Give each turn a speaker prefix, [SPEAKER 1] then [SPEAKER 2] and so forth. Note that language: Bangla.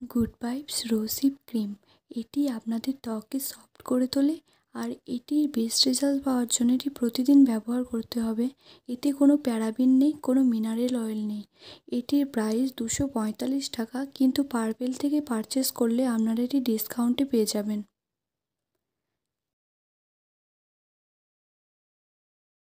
[SPEAKER 1] গুড ভাইবস রোজহিপ ক্রিম এটি আপনাদের ত্বককে সফট করে তোলে আর এটির বেস্ট রেজাল্ট পাওয়ার জন্য এটি প্রতিদিন ব্যবহার করতে হবে। এতে কোনো প্যারাবিন নেই, কোনো মিনারেল অয়েল নেই। এটির প্রাইস 245 টাকা, কিন্তু পার্পেল থেকে পারচেস করলে আপনারা এটি ডিসকাউন্টে পেয়ে যাবেন।